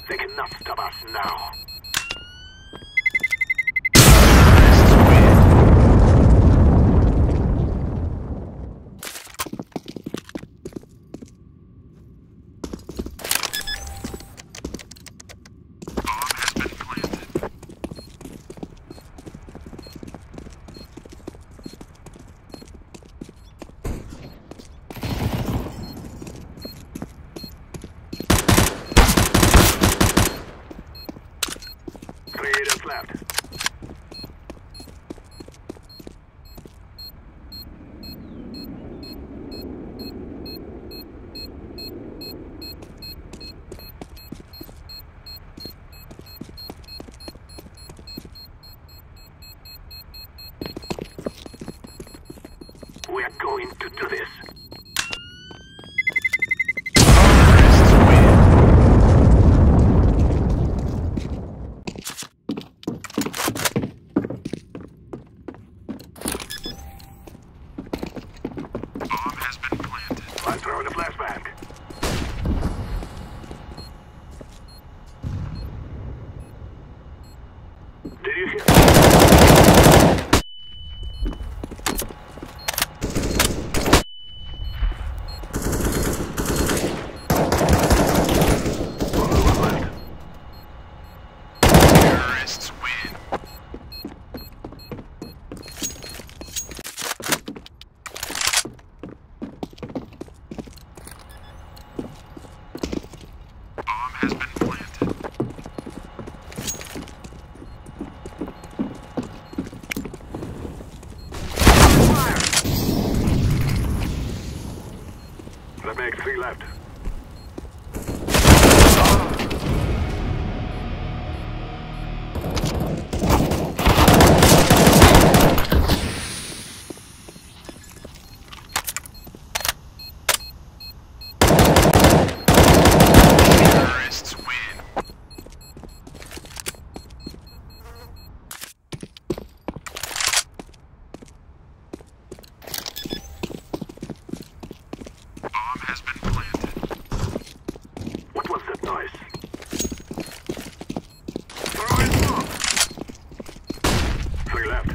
They cannot stop us now. Left. We are going to do this. I'm throwing a flashbang. Did you hear? Terrorists win. Has been planted. Fire! That makes 3 left. Has been planted. What was that noise? Throw it up! 3 left.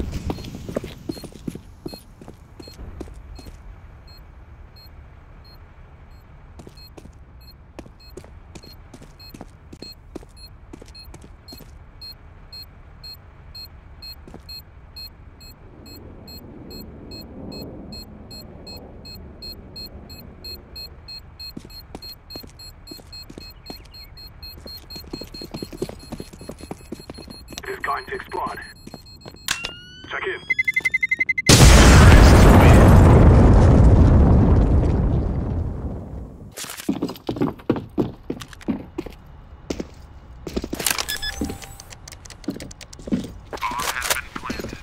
Is going to explode. Check in. Bomb has been planted.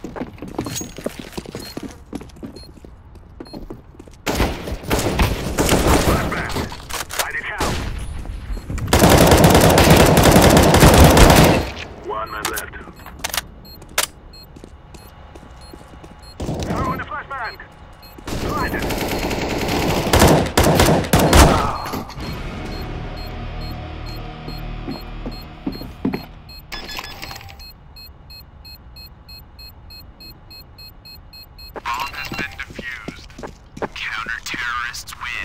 Flashbang. I need help. 1 man left. Throw in the flashbang! Slide it! Bomb has been defused. Counter-terrorists win.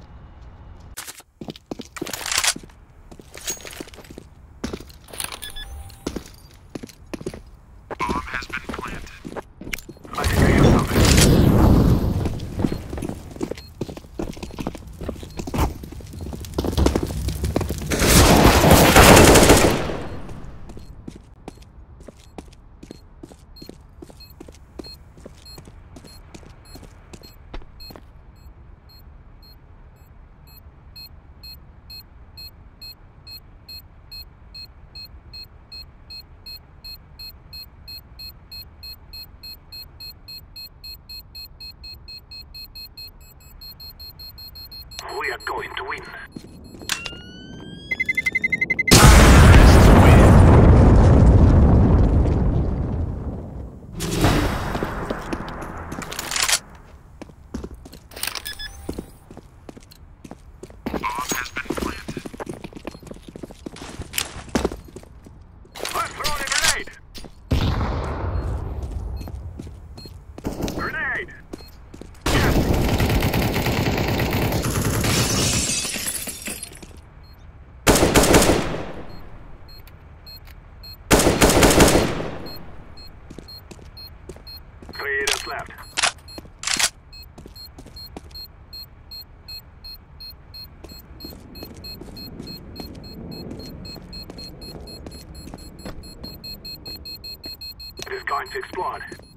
Bomb has been planted. I think I hear something. We are going to win. Bomb has been planted. Operators left. It is going to explode.